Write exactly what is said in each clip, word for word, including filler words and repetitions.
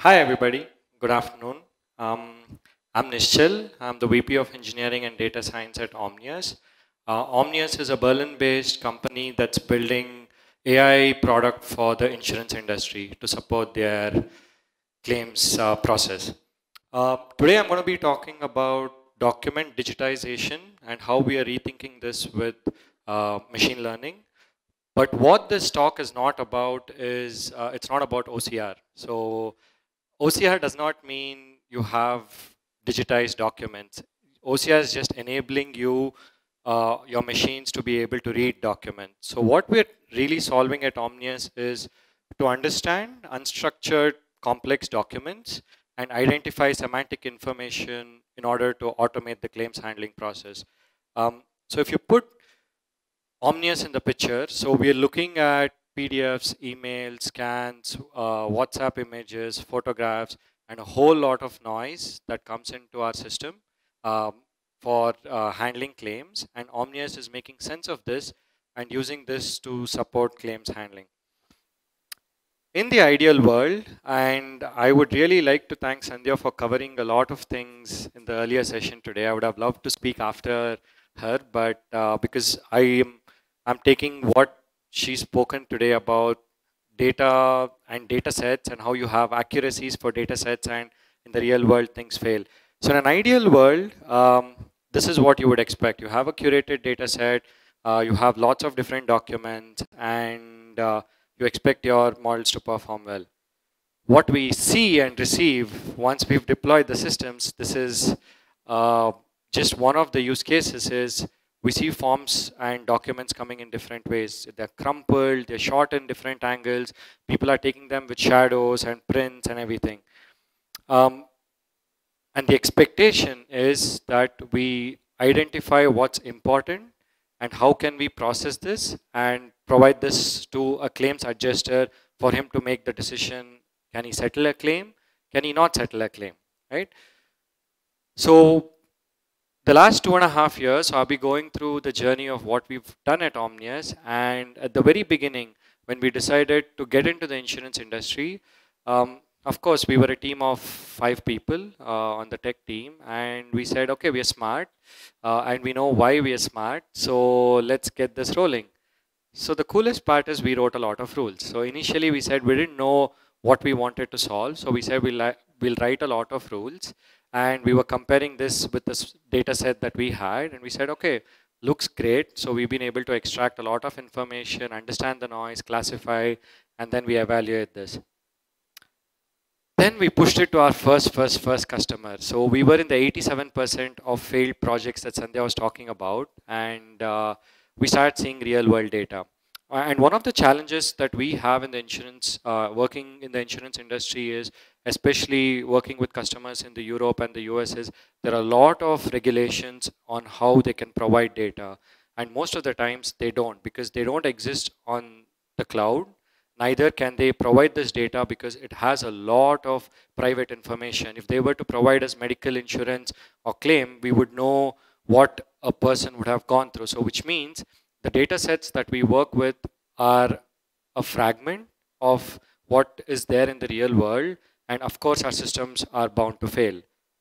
Hi, everybody. Good afternoon. Um, I'm Nischal. I'm the V P of Engineering and Data Science at Omnius. Uh, Omnius is a Berlin-based company that's building A I product for the insurance industry to support their claims uh, process. Uh, today, I'm going to be talking about document digitization and how we are rethinking this with uh, machine learning. But what this talk is not about is, uh, it's not about O C R. So O C R does not mean you have digitized documents. O C R is just enabling you, uh, your machines to be able to read documents. So what we're really solving at Omnius is to understand unstructured complex documents and identify semantic information in order to automate the claims handling process. Um, so if you put Omnius in the picture, so we're looking at P D Fs, emails, scans, uh, WhatsApp images, photographs, and a whole lot of noise that comes into our system um, for uh, handling claims. And Omnius is making sense of this and using this to support claims handling. In the ideal world, and I would really like to thank Sandhya for covering a lot of things in the earlier session today. I would have loved to speak after her, but uh, because I am I'm taking what she's spoken today about data and data sets and how you have accuracies for data sets, and in the real world things fail. So in an ideal world, um, this is what you would expect. You have a curated data set, uh, you have lots of different documents, and uh, you expect your models to perform well. What we see and receive once we've deployed the systems, this is uh, just one of the use cases is we see forms and documents coming in different ways. They're crumpled, they're shot in different angles. People are taking them with shadows and prints and everything. Um, and the expectation is that we identify what's important and how can we process this and provide this to a claims adjuster for him to make the decision. Can he settle a claim? Can he not settle a claim? Right? So the last two and a half years, I'll be going through the journey of what we've done at Omnius. And at the very beginning, when we decided to get into the insurance industry, um, of course, we were a team of five people uh, on the tech team. And we said, okay, we are smart. Uh, and we know why we are smart. So let's get this rolling. So the coolest part is we wrote a lot of rules. So initially, we said we didn't know what we wanted to solve. So we said we'll, we'll write a lot of rules. And we were comparing this with this data set that we had. And we said, okay, looks great. So we've been able to extract a lot of information, understand the noise, classify, and then we evaluate this. Then we pushed it to our first, first, first customer. So we were in the eighty-seven percent of failed projects that Sandhya was talking about. And uh, we started seeing real world data. Uh, And one of the challenges that we have in the insurance, uh, working in the insurance industry is, especially working with customers in the Europe and the U S, is there are a lot of regulations on how they can provide data. And most of the times they don't, because they don't exist on the cloud. Neither can they provide this data because it has a lot of private information. If they were to provide us medical insurance or claim, we would know what a person would have gone through. So which means the data sets that we work with are a fragment of what is there in the real world. And of course, our systems are bound to fail.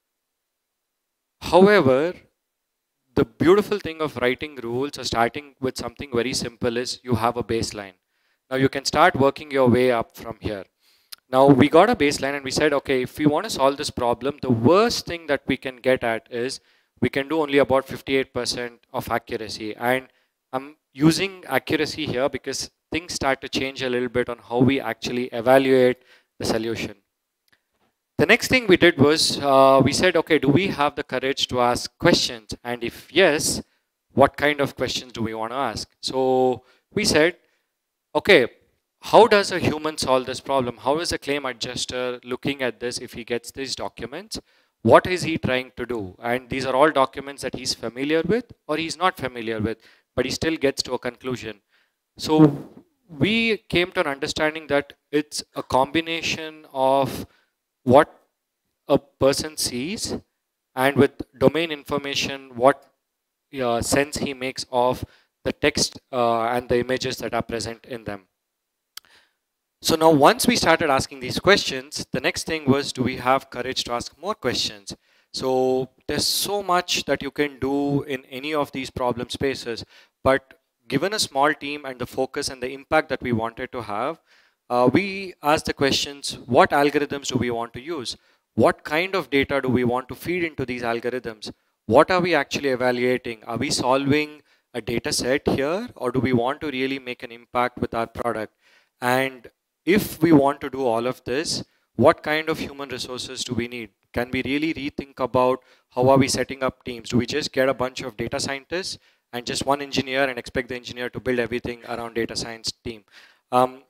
However, the beautiful thing of writing rules or starting with something very simple is you have a baseline. Now you can start working your way up from here. Now we got a baseline and we said, okay, if we want to solve this problem, the worst thing that we can get at is we can do only about fifty-eight percent of accuracy. And I'm using accuracy here because things start to change a little bit on how we actually evaluate the solution. The next thing we did was uh, we said, okay, do we have the courage to ask questions? And if yes, what kind of questions do we want to ask? So we said, okay, how does a human solve this problem? How is a claim adjuster looking at this if he gets these documents? What is he trying to do? And these are all documents that he's familiar with or he's not familiar with, but he still gets to a conclusion. So we came to an understanding that it's a combination of what a person sees and with domain information, what uh, sense he makes of the text uh, and the images that are present in them. So now once we started asking these questions, the next thing was, do we have courage to ask more questions? So there's so much that you can do in any of these problem spaces, but given a small team and the focus and the impact that we wanted to have, uh, we asked the questions, what algorithms do we want to use? What kind of data do we want to feed into these algorithms? What are we actually evaluating? Are we solving a data set here, or do we want to really make an impact with our product? And if we want to do all of this, what kind of human resources do we need? Can we really rethink about how are we setting up teams? Do we just get a bunch of data scientists and just one engineer and expect the engineer to build everything around data science team? Um,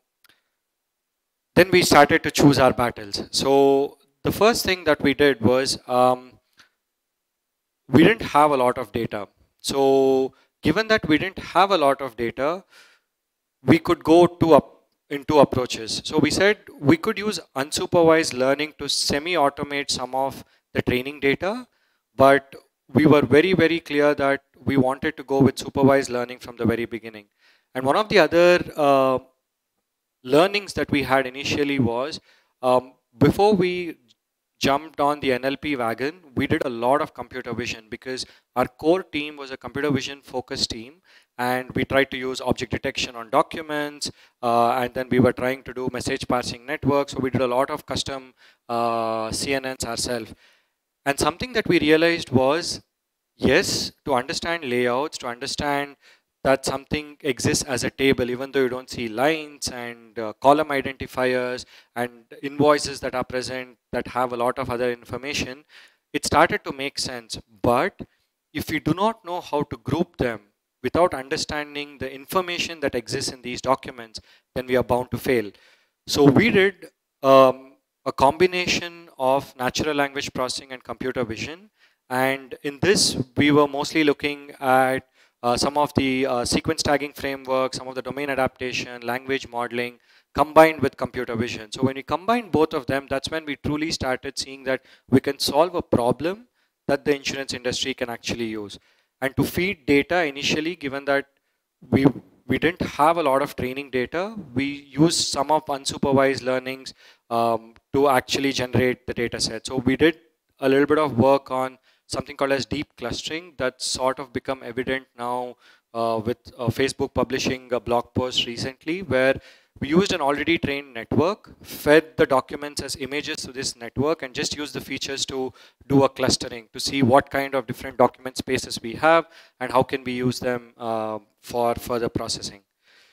then we started to choose our battles. So the first thing that we did was um, we didn't have a lot of data. So given that we didn't have a lot of data, we could go to up into approaches. So we said we could use unsupervised learning to semi-automate some of the training data, but we were very, very clear that we wanted to go with supervised learning from the very beginning. And one of the other uh, learnings that we had initially was um, before we jumped on the N L P wagon, we did a lot of computer vision because our core team was a computer vision focused team, and we tried to use object detection on documents, uh, and then we were trying to do message parsing networks. So we did a lot of custom uh, C N Ns ourselves. And something that we realized was, yes, to understand layouts, to understand that something exists as a table, even though you don't see lines and uh, column identifiers and invoices that are present that have a lot of other information, it started to make sense. But if we do not know how to group them without understanding the information that exists in these documents, then we are bound to fail. So we did um, a combination of natural language processing and computer vision. And in this, we were mostly looking at uh, some of the uh, sequence tagging framework, some of the domain adaptation, language modeling, combined with computer vision. So when we combine both of them, that's when we truly started seeing that we can solve a problem that the insurance industry can actually use. And to feed data initially, given that we we didn't have a lot of training data, we used some of unsupervised learnings um, to actually generate the data set. So we did a little bit of work on something called as deep clustering that's sort of become evident now uh, with uh, Facebook publishing a blog post recently where we used an already trained network, fed the documents as images to this network, and just used the features to do a clustering to see what kind of different document spaces we have and how can we use them uh, for further processing.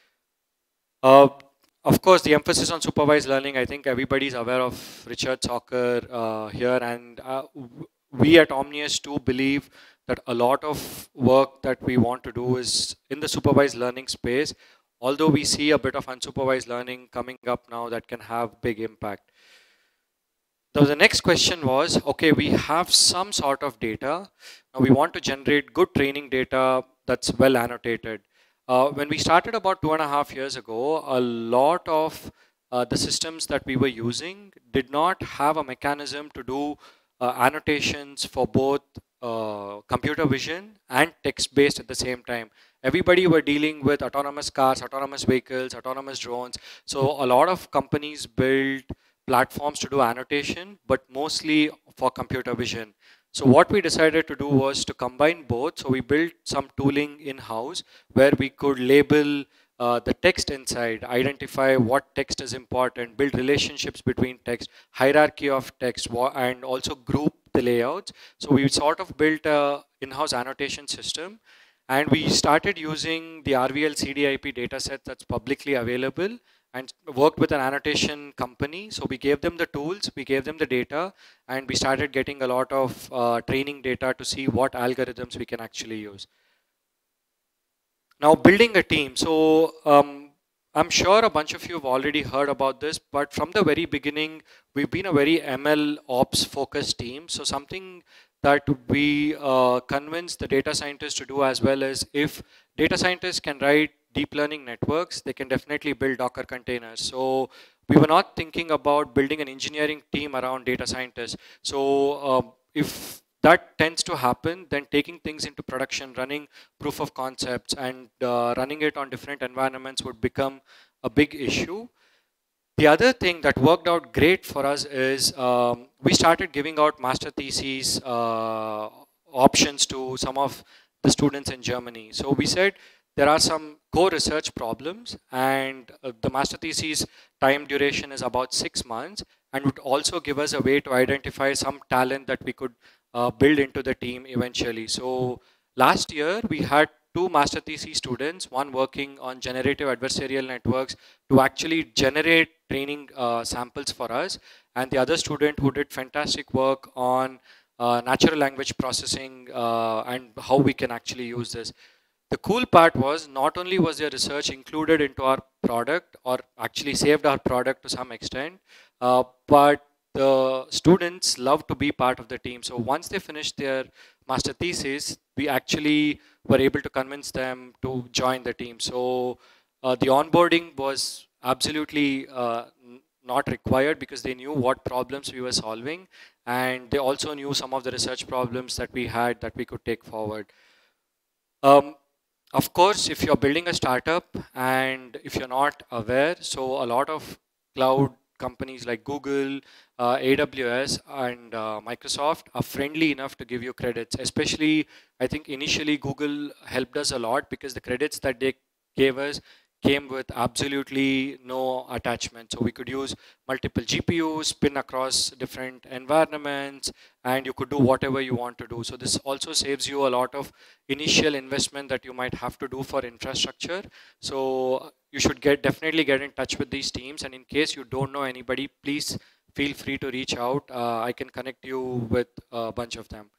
Uh, of course, the emphasis on supervised learning, I think everybody's aware of Richard Soccer uh, here, and uh, we at Omnius too believe that a lot of work that we want to do is in the supervised learning space, although we see a bit of unsupervised learning coming up now that can have big impact. Now the next question was, okay, we have some sort of data. Now we want to generate good training data that's well annotated. Uh, when we started about two and a half years ago, a lot of uh, the systems that we were using did not have a mechanism to do uh, annotations for both uh, computer vision and text-based at the same time. Everybody were dealing with autonomous cars, autonomous vehicles, autonomous drones. So a lot of companies built platforms to do annotation, but mostly for computer vision. So what we decided to do was to combine both. So we built some tooling in-house where we could label uh, the text inside, identify what text is important, build relationships between text, hierarchy of text, and also group the layouts. So we sort of built a in-house annotation system, and we started using the R V L C D I P dataset that's publicly available and worked with an annotation company. So we gave them the tools, we gave them the data, and we started getting a lot of uh, training data to see what algorithms we can actually use. Now building a team. So um, I'm sure a bunch of you have already heard about this, but from the very beginning, we've been a very M L ops focused team. So something that we uh, convince the data scientists to do as well as if data scientists can write deep learning networks, they can definitely build Docker containers. So we were not thinking about building an engineering team around data scientists. So um, if that tends to happen, then taking things into production, running proof of concepts and uh, running it on different environments would become a big issue. The other thing that worked out great for us is um, we started giving out master theses uh, options to some of the students in Germany. So we said there are some core research problems, and uh, the master thesis time duration is about six months, and would also give us a way to identify some talent that we could uh, build into the team eventually. So last year we had two master thesis students, one working on generative adversarial networks to actually generate training uh, samples for us, and the other student who did fantastic work on uh, natural language processing uh, and how we can actually use this. The cool part was not only was their research included into our product or actually saved our product to some extent, uh, but the students love to be part of the team. So once they finished their master thesis, we actually were able to convince them to join the team. So uh, the onboarding was absolutely uh, not required because they knew what problems we were solving, and they also knew some of the research problems that we had that we could take forward. Um, of course, if you're building a startup and if you're not aware, so a lot of cloud companies like Google, uh, A W S, and uh, Microsoft are friendly enough to give you credits. Especially, I think initially Google helped us a lot because the credits that they gave us came with absolutely no attachment. So we could use multiple G P Us, spin across different environments, and you could do whatever you want to do. So this also saves you a lot of initial investment that you might have to do for infrastructure. So you should get definitely get in touch with these teams, and in case you don't know anybody, please feel free to reach out. Uh, I can connect you with a bunch of them.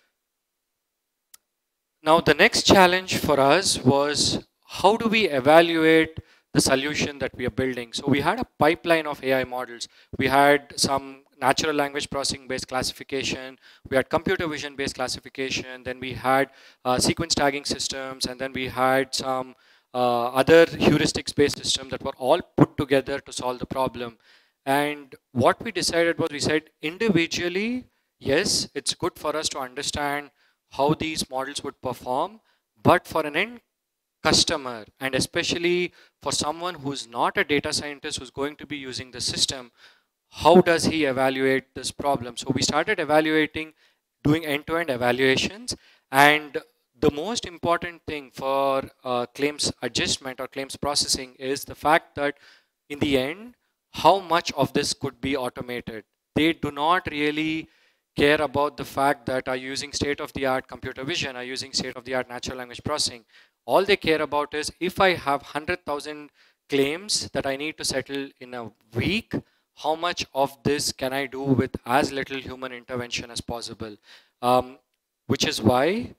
Now the next challenge for us was how do we evaluate the solution that we are building? So we had a pipeline of A I models. We had some natural language processing based classification, we had computer vision based classification, then we had uh, sequence tagging systems, and then we had some uh, other heuristics based systems that were all put together to solve the problem. And what we decided was we said individually, yes, it's good for us to understand how these models would perform, but for an end customer, and especially for someone who's not a data scientist who's going to be using the system, how does he evaluate this problem? So we started evaluating, doing end-to-end evaluations, and the most important thing for uh, claims adjustment or claims processing is the fact that in the end, how much of this could be automated. They do not really care about the fact that are using state-of-the-art computer vision, are using state-of-the-art natural language processing. All they care about is if I have one hundred thousand claims that I need to settle in a week, how much of this can I do with as little human intervention as possible? Um, which is why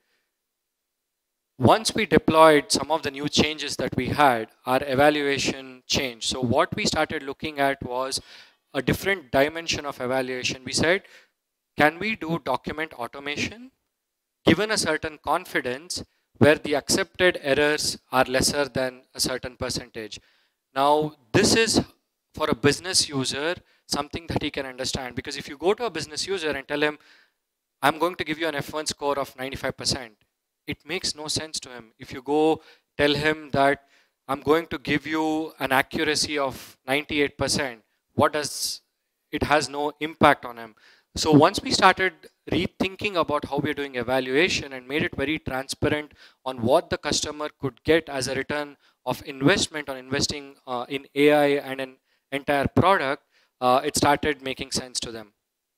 once we deployed some of the new changes that we had, our evaluation changed. So what we started looking at was a different dimension of evaluation. We said, can we do document automation given a certain confidence where the accepted errors are lesser than a certain percentage? Now, this is for a business user something that he can understand, because if you go to a business user and tell him, I'm going to give you an F one score of ninety-five percent, it makes no sense to him. If you go tell him that I'm going to give you an accuracy of ninety-eight percent, what does it has no impact on him. So once we started rethinking about how we're doing evaluation and made it very transparent on what the customer could get as a return of investment on investing uh, in A I and an entire product, uh, it started making sense to them.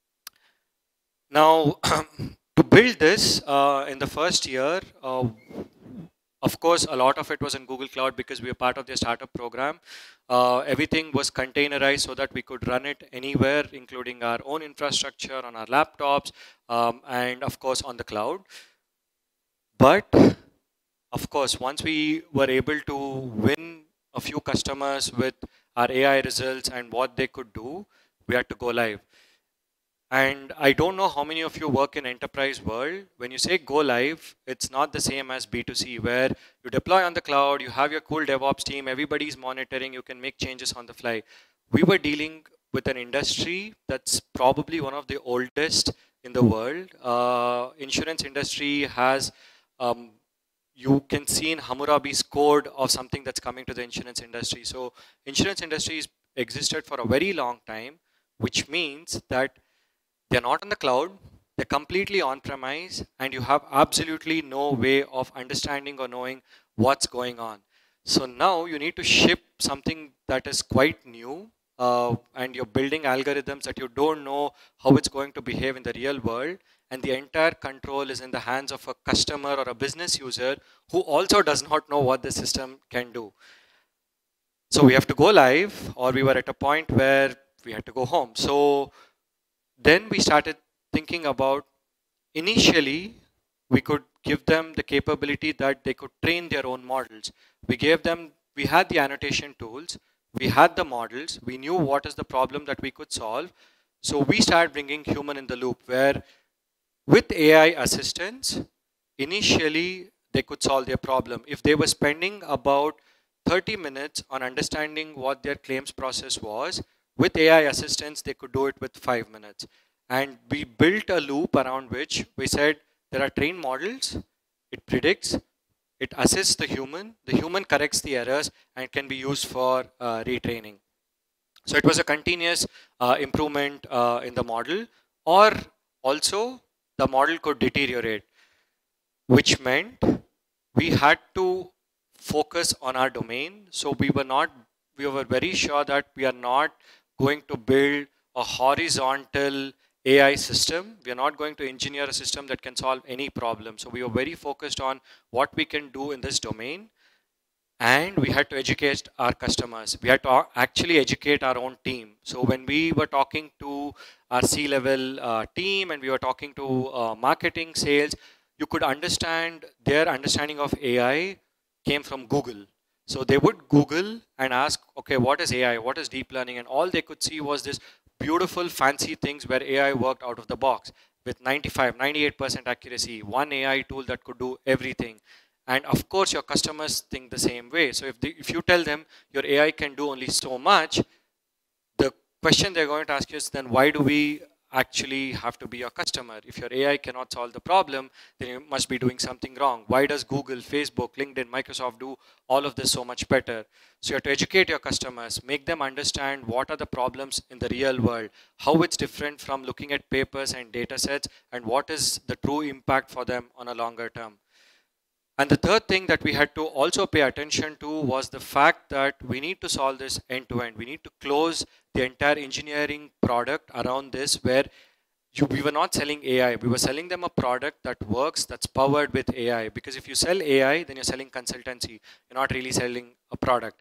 Now, to build this uh, in the first year, uh, of course, a lot of it was in Google Cloud because we were part of their startup program. Uh, everything was containerized so that we could run it anywhere, including our own infrastructure on our laptops, um, and of course on the cloud. But of course, once we were able to win a few customers with our A I results and what they could do, we had to go live. And I don't know how many of you work in enterprise world. When you say go live, it's not the same as B two C, where you deploy on the cloud, you have your cool DevOps team, everybody's monitoring, you can make changes on the fly. We were dealing with an industry that's probably one of the oldest in the world. Uh, insurance industry has, um, you can see in Hammurabi's code of something that's coming to the insurance industry. So insurance industry is existed for a very long time, which means that they're not on the cloud, they're completely on-premise, and you have absolutely no way of understanding or knowing what's going on. So now you need to ship something that is quite new, uh, and you're building algorithms that you don't know how it's going to behave in the real world, and the entire control is in the hands of a customer or a business user who also does not know what the system can do. So we have to go live, or we were at a point where we had to go home. So then we started thinking about, initially, we could give them the capability that they could train their own models. We gave them, we had the annotation tools, we had the models, we knew what is the problem that we could solve. So we started bringing human in the loop, where with A I assistance, initially they could solve their problem. If they were spending about thirty minutes on understanding what their claims process was, with A I assistance, they could do it with five minutes. And we built a loop around which we said there are trained models, it predicts, it assists the human, the human corrects the errors, and can be used for uh, retraining. So it was a continuous uh, improvement uh, in the model, or also the model could deteriorate, which meant we had to focus on our domain. So we were not, we were very sure that we are not going to build a horizontal A I system. We are not going to engineer a system that can solve any problem. So we were very focused on what we can do in this domain. And we had to educate our customers. We had to actually educate our own team. So when we were talking to our C-level uh, team, and we were talking to uh, marketing, sales, you could understand their understanding of A I came from Google. So they would Google and ask, okay, what is A I? What is deep learning? And all they could see was this beautiful, fancy things where A I worked out of the box with ninety-five, ninety-eight percent accuracy, one A I tool that could do everything. And of course, your customers think the same way. So if, they, if you tell them your A I can do only so much, the question they're going to ask you is, then why do we actually have to be your customer? If your A I cannot solve the problem, then you must be doing something wrong. Why does Google, Facebook, LinkedIn, Microsoft do all of this so much better? So you have to educate your customers, make them understand what are the problems in the real world, how it's different from looking at papers and data sets, and what is the true impact for them on a longer term. And the third thing that we had to also pay attention to was the fact that we need to solve this end to end. We need to close the entire engineering product around this, where you, we were not selling A I. We were selling them a product that works, that's powered with A I. Because if you sell A I, then you're selling consultancy. You're not really selling a product.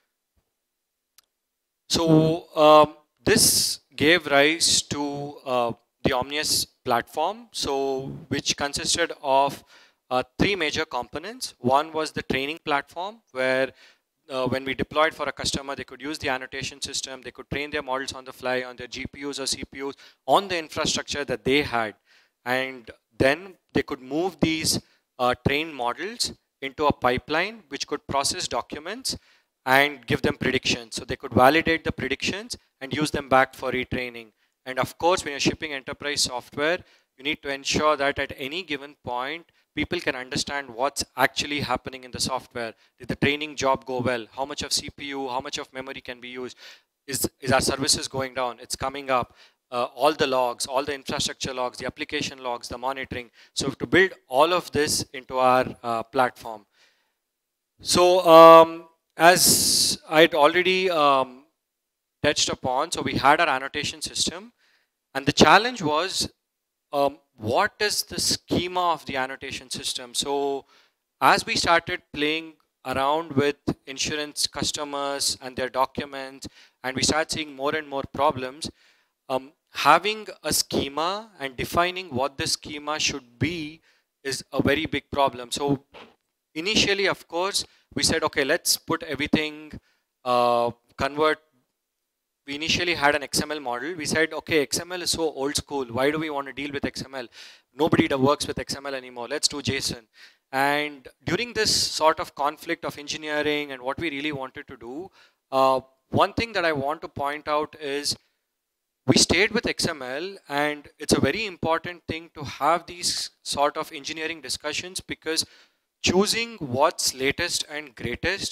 So um, this gave rise to uh, the Omnius platform, so which consisted of Uh, three major components. One was the training platform, where uh, when we deployed for a customer, they could use the annotation system, they could train their models on the fly on their G P Us or C P Us on the infrastructure that they had. And then they could move these uh, trained models into a pipeline which could process documents and give them predictions. So they could validate the predictions and use them back for retraining. And of course, when you're shipping enterprise software, you need to ensure that at any given point, people can understand what's actually happening in the software. Did the training job go well? How much of C P U, how much of memory can be used? Is, is our services going down? It's coming up. Uh, all the logs, all the infrastructure logs, the application logs, the monitoring. So to build all of this into our uh, platform. So um, as I'd already um, touched upon, so we had our annotation system. And the challenge was, Um, what is the schema of the annotation system? So as we started playing around with insurance customers and their documents, and we started seeing more and more problems, um, having a schema and defining what the schema should be is a very big problem. So initially, of course, we said, okay, let's put everything, uh, convert. We initially had an X M L model. We said, okay, X M L is so old school. Why do we want to deal with X M L? Nobody works with X M L anymore. Let's do JSON. And during this sort of conflict of engineering and what we really wanted to do, uh, one thing that I want to point out is we stayed with X M L, and it's a very important thing to have these sort of engineering discussions, because choosing what's latest and greatest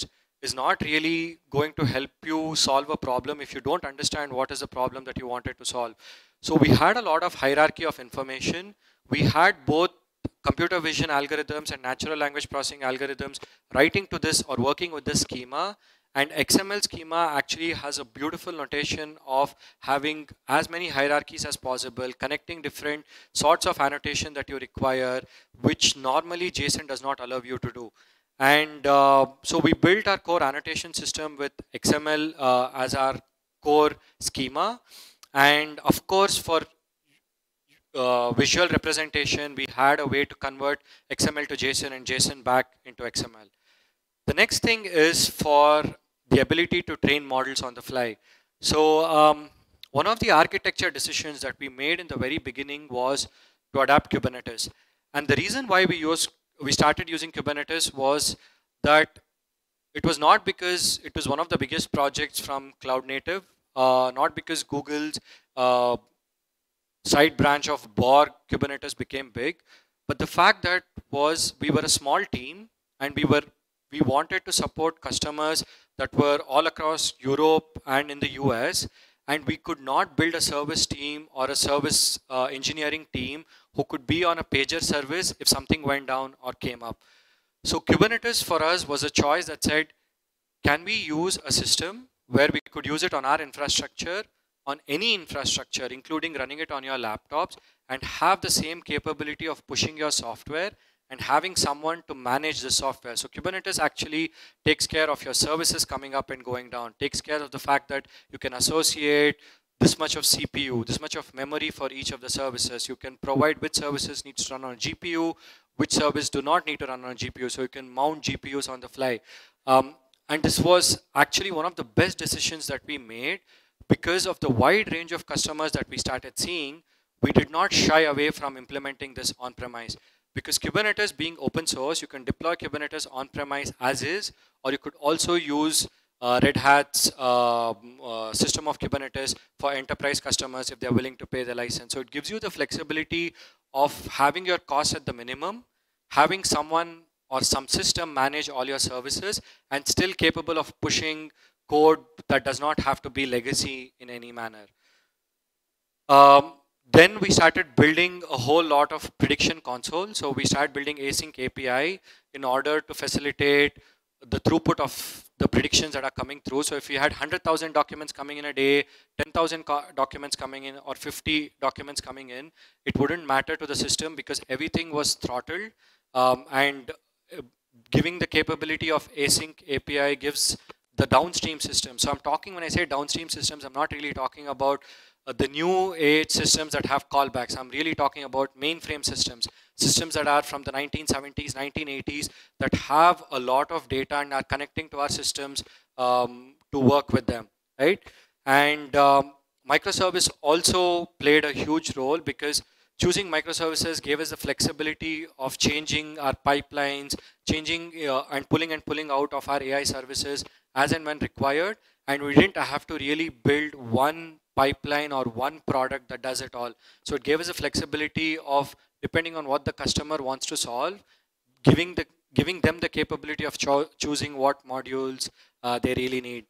is not really going to help you solve a problem if you don't understand what is the problem that you wanted to solve. So we had a lot of hierarchy of information. We had both computer vision algorithms and natural language processing algorithms writing to this or working with this schema. And X M L schema actually has a beautiful notation of having as many hierarchies as possible, connecting different sorts of annotation that you require, which normally JSON does not allow you to do. And uh, so we built our core annotation system with X M L uh, as our core schema. And of course, for uh, visual representation, we had a way to convert X M L to JSON and JSON back into X M L. The next thing is for the ability to train models on the fly. So um, one of the architecture decisions that we made in the very beginning was to adapt Kubernetes. And the reason why we used, we started using Kubernetes was that it was not because it was one of the biggest projects from Cloud Native, uh, not because Google's uh, side branch of Borg Kubernetes became big, but the fact that was we were a small team and we were we wanted to support customers that were all across Europe and in the U S, and we could not build a service team or a service uh, engineering team who could be on a pager service if something went down or came up. So Kubernetes for us was a choice that said, can we use a system where we could use it on our infrastructure, on any infrastructure, including running it on your laptops, and have the same capability of pushing your software and having someone to manage the software. So Kubernetes actually takes care of your services coming up and going down, takes care of the fact that you can associate this much of C P U, this much of memory for each of the services. You can provide which services needs to run on a G P U, which service do not need to run on a G P U, so you can mount G P Us on the fly. Um, and this was actually one of the best decisions that we made because of the wide range of customers that we started seeing. We did not shy away from implementing this on-premise. Because Kubernetes being open source, you can deploy Kubernetes on-premise as is, or you could also use uh, Red Hat's uh, uh, system of Kubernetes for enterprise customers if they're willing to pay the license. So it gives you the flexibility of having your costs at the minimum, having someone or some system manage all your services, and still capable of pushing code that does not have to be legacy in any manner. Um, Then we started building a whole lot of prediction console. So we started building async A P I in order to facilitate the throughput of the predictions that are coming through. So if we had one hundred thousand documents coming in a day, ten thousand documents coming in, or fifty documents coming in, it wouldn't matter to the system because everything was throttled. Um, and uh, giving the capability of async A P I gives the downstream system. So I'm talking, when I say downstream systems, I'm not really talking about uh, the new age systems that have callbacks. I'm really talking about mainframe systems, systems that are from the nineteen seventies, nineteen eighties, that have a lot of data and are connecting to our systems um, to work with them, right? And um, microservice also played a huge role because choosing microservices gave us the flexibility of changing our pipelines, changing uh, and pulling and pulling out of our A I services as and when required. And we didn't have to really build one pipeline or one product that does it all. So it gave us a flexibility of, depending on what the customer wants to solve, giving, the, giving them the capability of cho choosing what modules uh, they really need.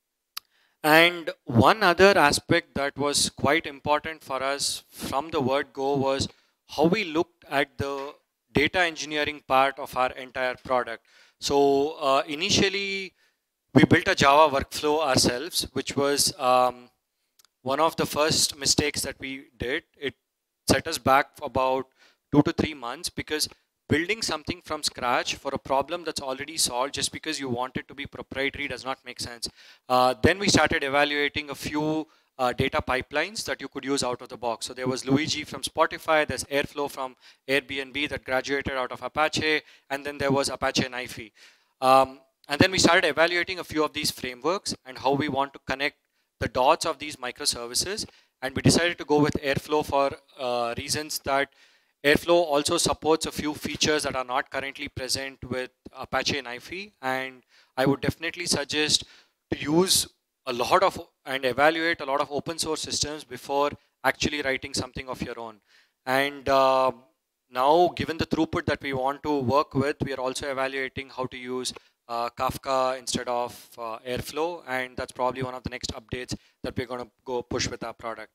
And one other aspect that was quite important for us from the word go was how we looked at the data engineering part of our entire product. So uh, initially, we built a Java workflow ourselves, which was um, one of the first mistakes that we did. It set us back about two to three months because building something from scratch for a problem that's already solved just because you want it to be proprietary does not make sense. Uh, then we started evaluating a few uh, data pipelines that you could use out of the box. So there was Luigi from Spotify, there's Airflow from Airbnb that graduated out of Apache, and then there was Apache Nifi. Um, and then we started evaluating a few of these frameworks and how we want to connect the dots of these microservices. And we decided to go with Airflow for uh, reasons that Airflow also supports a few features that are not currently present with Apache Nifi, and I would definitely suggest to use a lot of and evaluate a lot of open source systems before actually writing something of your own. And uh, now, given the throughput that we want to work with, we are also evaluating how to use uh, Kafka instead of uh, Airflow, and that's probably one of the next updates that we're going to go push with our product.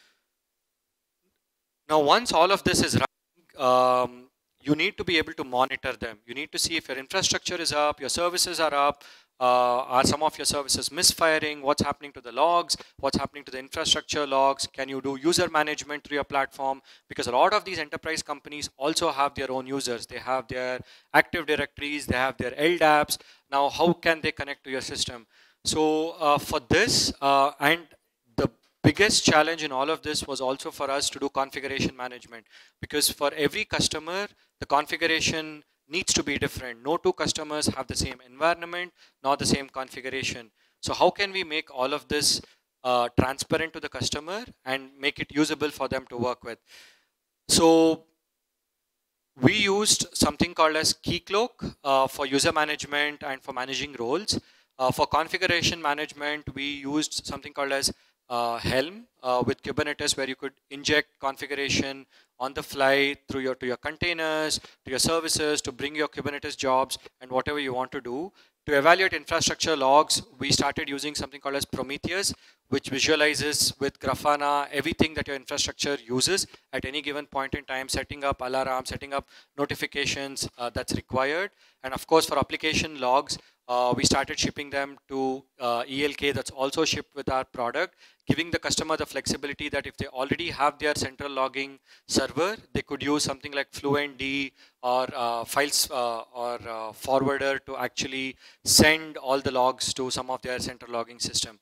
Now, once all of this is running, um, you need to be able to monitor them. You need to see if your infrastructure is up, your services are up, uh, are some of your services misfiring, what's happening to the logs, what's happening to the infrastructure logs, can you do user management through your platform? Because a lot of these enterprise companies also have their own users. They have their Active Directories, they have their L D A Ps. Now, how can they connect to your system? So uh, for this, uh, and the biggest challenge in all of this was also for us to do configuration management, because for every customer, the configuration needs to be different. No two customers have the same environment, nor the same configuration. So how can we make all of this uh, transparent to the customer and make it usable for them to work with? So we used something called as Keycloak uh, for user management and for managing roles. Uh, for configuration management, we used something called as uh, Helm uh, with Kubernetes, where you could inject configuration on the fly through your to your containers, to your services, to bring your Kubernetes jobs and whatever you want to do. To evaluate infrastructure logs, we started using something called as Prometheus, which visualizes with Grafana everything that your infrastructure uses at any given point in time, setting up alarms, setting up notifications uh, that's required. And of course, for application logs, uh, we started shipping them to uh, E L K that's also shipped with our product, giving the customer the flexibility that if they already have their central logging server, they could use something like FluentD or uh, files uh, or uh, forwarder to actually send all the logs to some of their central logging system.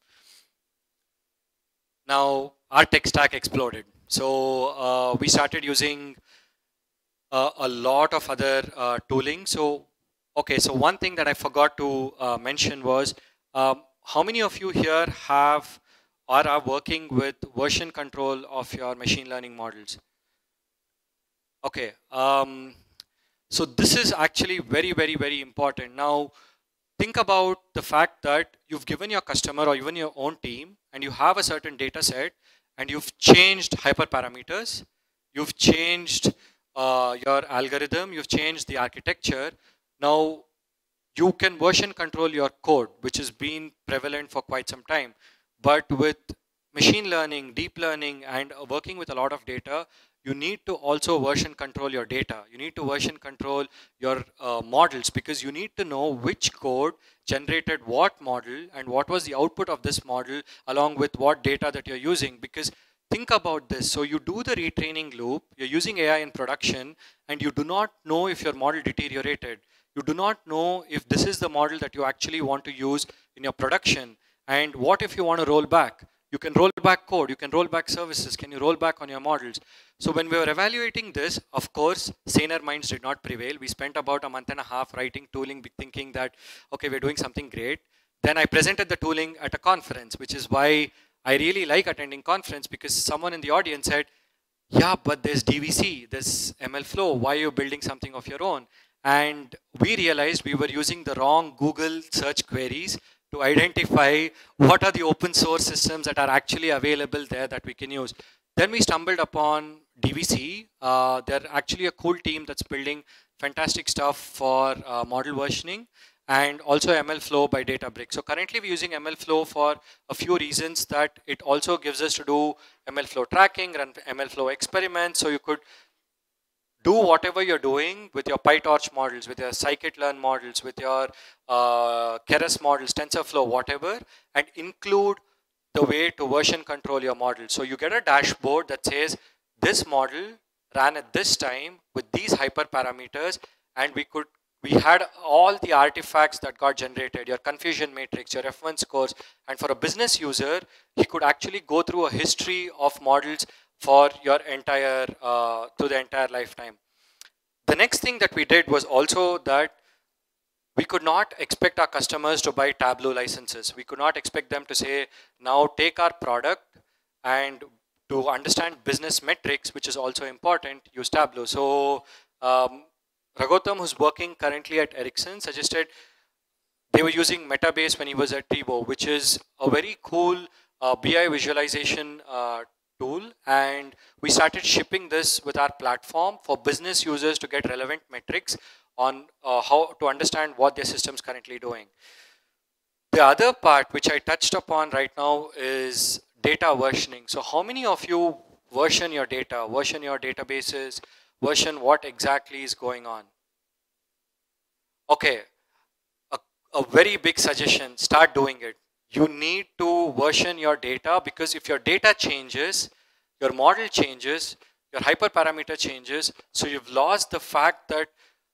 Now, our tech stack exploded. So uh, we started using uh, a lot of other uh, tooling. So, okay, so one thing that I forgot to uh, mention was, um, how many of you here have or are working with version control of your machine learning models? Okay, um, so this is actually very, very, very important. Now, think about the fact that you've given your customer or even your own team and you have a certain data set and you've changed hyperparameters, you've changed uh, your algorithm, you've changed the architecture. Now, you can version control your code, which has been prevalent for quite some time. But with machine learning, deep learning, and working with a lot of data, you need to also version control your data. You need to version control your uh, models, because you need to know which code generated what model and what was the output of this model along with what data that you're using. Because think about this. So you do the retraining loop, you're using A I in production, and you do not know if your model deteriorated. You do not know if this is the model that you actually want to use in your production. And what if you want to roll back? You can roll back code, you can roll back services, can you roll back on your models? So when we were evaluating this, of course, saner minds did not prevail. We spent about a month and a half writing tooling, thinking that, okay, we're doing something great. Then I presented the tooling at a conference, which is why I really like attending conference, because someone in the audience said, yeah, but there's D V C, there's M L Flow, why are you building something of your own? And we realized we were using the wrong Google search queries to identify what are the open source systems that are actually available there that we can use. Then we stumbled upon D V C. Uh, they're actually a cool team that's building fantastic stuff for uh, model versioning, and also M L Flow by Databricks. So currently we're using M L Flow for a few reasons, that it also gives us to do M L Flow tracking, run M L Flow experiments, so you could do whatever you're doing with your PyTorch models, with your scikit-learn models, with your uh, Keras models, TensorFlow, whatever, and include the way to version control your model. So you get a dashboard that says this model ran at this time with these hyperparameters, and we could we had all the artifacts that got generated, your confusion matrix, your F one scores, and for a business user, he could actually go through a history of models for your entire, uh, through the entire lifetime. The next thing that we did was also that we could not expect our customers to buy Tableau licenses. We could not expect them to say, now take our product, and to understand business metrics, which is also important, use Tableau. So um, Raghutam, who's working currently at Ericsson, suggested they were using Metabase when he was at Tivo, which is a very cool uh, B I visualization uh, tool, and we started shipping this with our platform for business users to get relevant metrics on uh, how to understand what their system's currently doing. The other part which I touched upon right now is data versioning. So how many of you version your data, version your databases, version what exactly is going on? Okay, a, a very big suggestion, start doing it. You need to version your data, because if your data changes, your model changes, your hyperparameter changes, so you've lost the fact that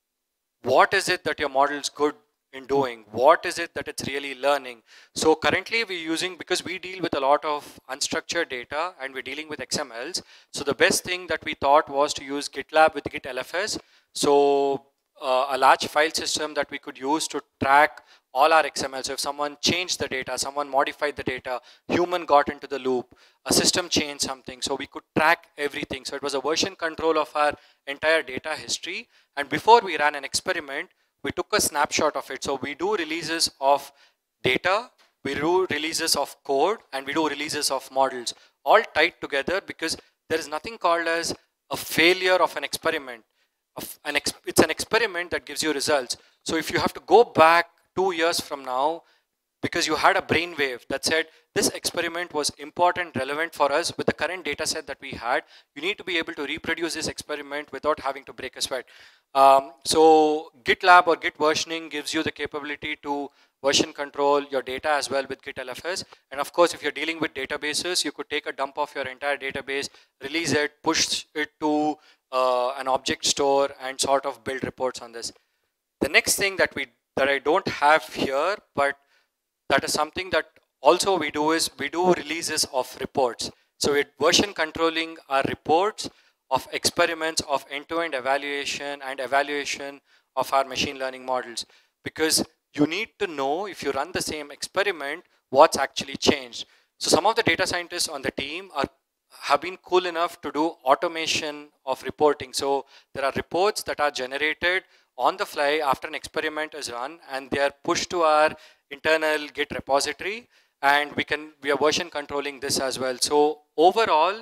what is it that your model is good in doing, what is it that it's really learning. So currently we're using, because we deal with a lot of unstructured data and we're dealing with X M Ls, so the best thing that we thought was to use GitLab with Git L F S. So uh, a large file system that we could use to track all our X M Ls. So if someone changed the data, someone modified the data, human got into the loop, a system changed something, so we could track everything. So it was a version control of our entire data history. And before we ran an experiment, we took a snapshot of it. So we do releases of data, we do releases of code, and we do releases of models, all tied together, because there is nothing called as a failure of an experiment. An ex it's an experiment that gives you results. So if you have to go back two years from now, because you had a brainwave that said this experiment was important, relevant for us with the current data set that we had, you need to be able to reproduce this experiment without having to break a sweat. Um, so GitLab or Git versioning gives you the capability to version control your data as well with Git L F S. And of course, if you're dealing with databases, you could take a dump of your entire database, release it, push it to uh, an object store, and sort of build reports on this. The next thing that we that I don't have here, but that is something that also we do, is we do releases of reports. So we're version controlling our reports of experiments of end-to-end evaluation and evaluation of our machine learning models, because you need to know, if you run the same experiment, what's actually changed. So some of the data scientists on the team are have been cool enough to do automation of reporting. So there are reports that are generated on the fly after an experiment is run, and they are pushed to our internal Git repository, and we can we are version controlling this as well. So overall,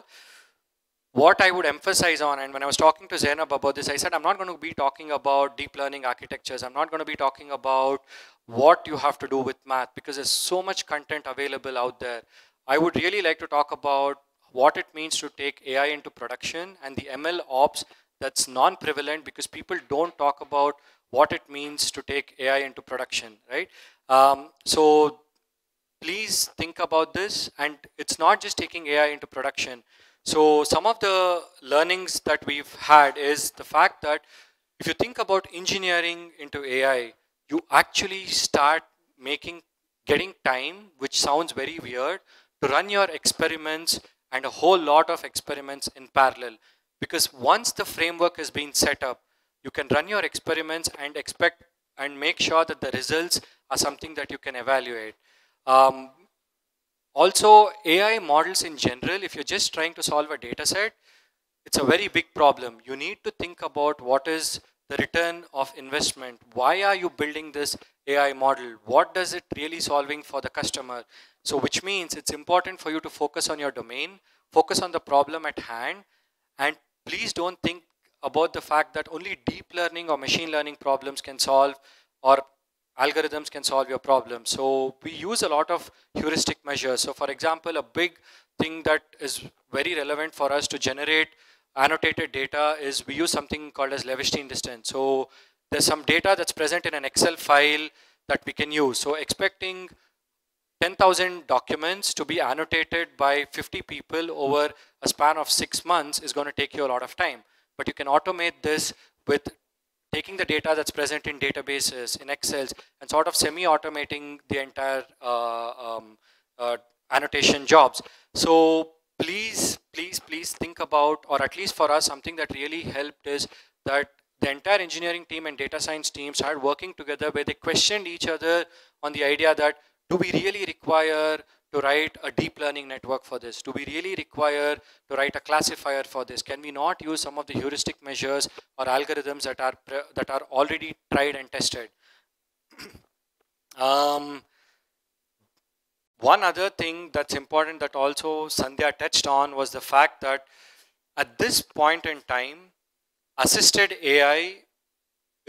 what I would emphasize on, and when I was talking to Zainab about this, I said I'm not going to be talking about deep learning architectures. I'm not going to be talking about what you have to do with math, because there's so much content available out there. I would really like to talk about what it means to take A I into production, and the M L ops that's non-prevalent, because people don't talk about what it means to take A I into production, right? Um, so please think about this, and it's not just taking A I into production. So some of the learnings that we've had is the fact that if you think about engineering into A I, you actually start making, getting time, which sounds very weird, to run your experiments and a whole lot of experiments in parallel. Because once the framework has been set up, you can run your experiments and expect and make sure that the results are something that you can evaluate. Um, also, A I models in general, if you're just trying to solve a data set, it's a very big problem. You need to think about what is the return of investment. Why are you building this A I model? What does it really solving for the customer? So which means it's important for you to focus on your domain, focus on the problem at hand, and please don't think about the fact that only deep learning or machine learning problems can solve, or algorithms can solve your problem. So we use a lot of heuristic measures. So for example, a big thing that is very relevant for us to generate annotated data is we use something called as Levestein distance. So there's some data that's present in an Excel file that we can use. So expecting ten thousand documents to be annotated by fifty people over a span of six months is going to take you a lot of time. But you can automate this with taking the data that's present in databases, in Excel, and sort of semi-automating the entire uh, um, uh, annotation jobs. So please, please, please think about, or at least for us, something that really helped is that the entire engineering team and data science team started working together, where they questioned each other on the idea that, do we really require to write a deep learning network for this? Do we really require to write a classifier for this? Can we not use some of the heuristic measures or algorithms that are that are already tried and tested? um, one other thing that's important that also Sandhya touched on was the fact that at this point in time, assisted A I is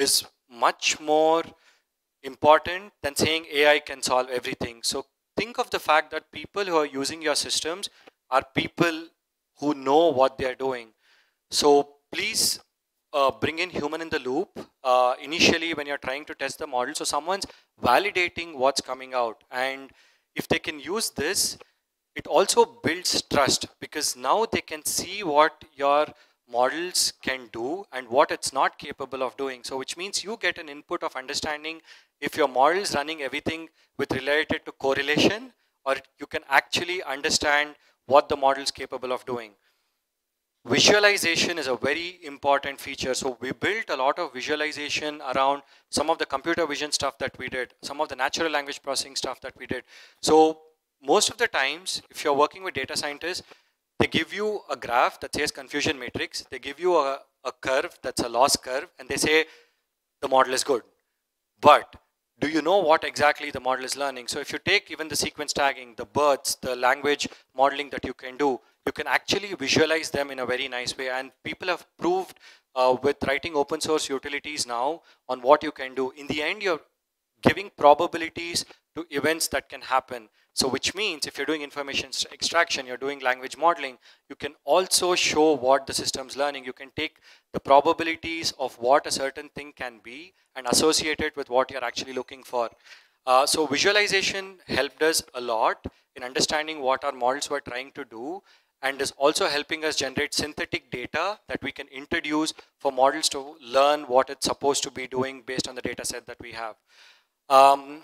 much more important than saying A I can solve everything. So think of the fact that people who are using your systems are people who know what they're doing. So please uh, bring in human in the loop uh, initially when you're trying to test the model. So someone's validating what's coming out. And if they can use this, it also builds trust, because now they can see what your models can do and what it's not capable of doing. So which means you get an input of understanding if your model is running everything with related to correlation, or you can actually understand what the model is capable of doing. Visualization is a very important feature. So we built a lot of visualization around some of the computer vision stuff that we did, some of the natural language processing stuff that we did. So most of the times, if you're working with data scientists, they give you a graph that says confusion matrix. They give you a, a curve that's a loss curve, and they say the model is good. But do you know what exactly the model is learning? So if you take even the sequence tagging, the births, the language modeling that you can do, you can actually visualize them in a very nice way. And people have proved uh, with writing open source utilities now on what you can do. In the end, you're giving probabilities to events that can happen. So which means if you're doing information extraction, you're doing language modeling, you can also show what the system's learning. You can take the probabilities of what a certain thing can be and associate it with what you're actually looking for. Uh, so visualization helped us a lot in understanding what our models were trying to do, and is also helping us generate synthetic data that we can introduce for models to learn what it's supposed to be doing based on the data set that we have. Um,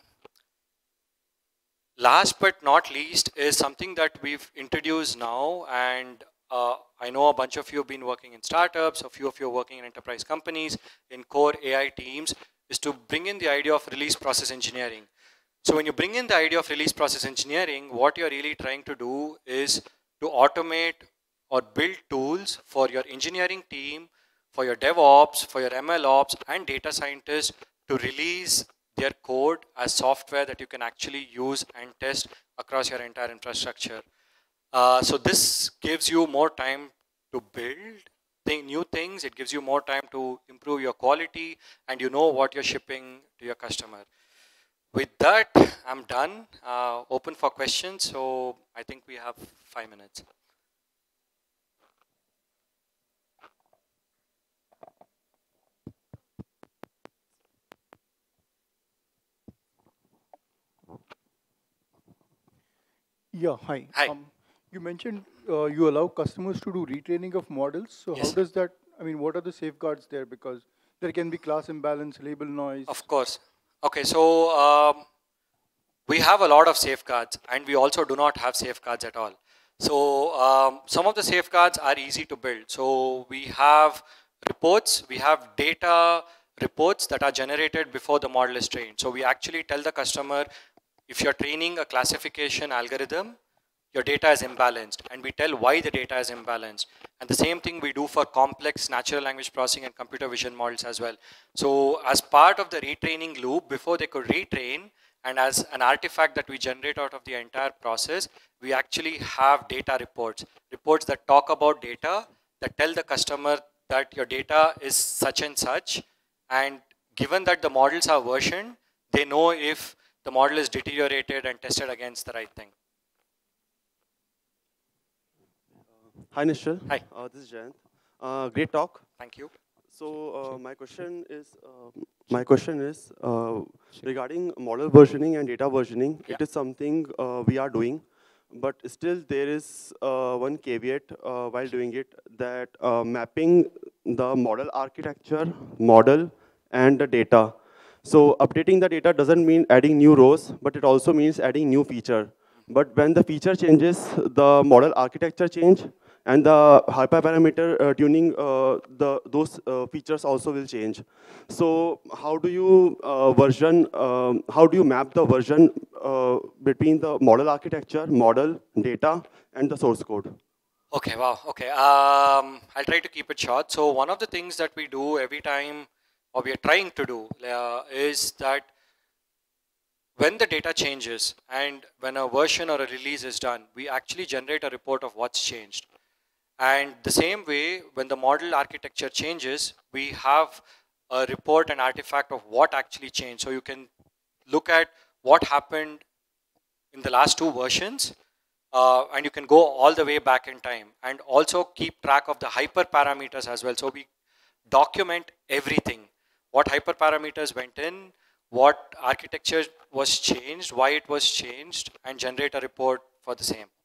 last but not least is something that we've introduced now, and uh, I know a bunch of you have been working in startups, a few of you are working in enterprise companies, in core A I teams, is to bring in the idea of release process engineering. So when you bring in the idea of release process engineering, what you're really trying to do is to automate or build tools for your engineering team, for your DevOps, for your M L Ops, and data scientists to release their code as software that you can actually use and test across your entire infrastructure. Uh, so this gives you more time to build th new things. It gives you more time to improve your quality, and you know what you're shipping to your customer. With that, I'm done. Uh, open for questions. So I think we have five minutes. Yeah, hi. Hi. Um, you mentioned uh, you allow customers to do retraining of models. So Yes. how does that, I mean, what are the safeguards there? Because there can be class imbalance, label noise. Of course. Okay, so um, we have a lot of safeguards, and we also do not have safeguards at all. So um, some of the safeguards are easy to build. So we have reports, we have data reports that are generated before the model is trained. So we actually tell the customer, if you're training a classification algorithm, your data is imbalanced, and we tell why the data is imbalanced. And the same thing we do for complex natural language processing and computer vision models as well. So as part of the retraining loop, before they could retrain, and as an artifact that we generate out of the entire process, we actually have data reports, reports that talk about data, that tell the customer that your data is such and such, and given that the models are versioned, they know if the model is deteriorated and tested against the right thing. Hi, Nischal. Hi. Uh, this is Jayant. Uh, great talk. Thank you. So uh, my question is, uh, my question is uh, regarding model versioning and data versioning. Yeah. It is something uh, we are doing, but still there is uh, one caveat uh, while doing it, that uh, mapping the model architecture, model, and the data. So updating the data doesn't mean adding new rows, but it also means adding new feature. But when the feature changes, the model architecture change, and the hyperparameter uh, tuning, uh, the those uh, features also will change. So how do you uh, version, um, how do you map the version uh, between the model architecture, model, data, and the source code? Okay, wow, okay. Um, I'll try to keep it short. So one of the things that we do every time, or we are trying to do, uh, is that when the data changes and when a version or a release is done, we actually generate a report of what's changed. And the same way, when the model architecture changes, we have a report, an artifact of what actually changed. So you can look at what happened in the last two versions, uh, and you can go all the way back in time, and also keep track of the hyperparameters as well. So we document everything, what hyperparameters went in, what architecture was changed, why it was changed, and generate a report for the same.